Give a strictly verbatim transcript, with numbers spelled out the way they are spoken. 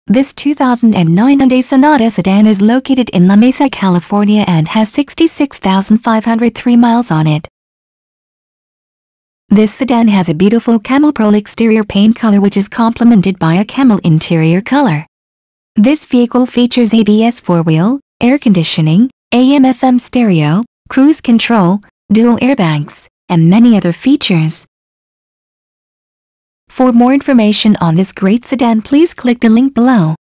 This two thousand nine Hyundai Sonata sedan is located in La Mesa, California and has sixty-six thousand five hundred three miles on it. This sedan has a beautiful camel pearl exterior paint color which is complemented by a camel interior color. This vehicle features A B S four-wheel, air conditioning, A M F M stereo, cruise control, dual airbags, and many other features. For more information on this great sedan, please click the link below.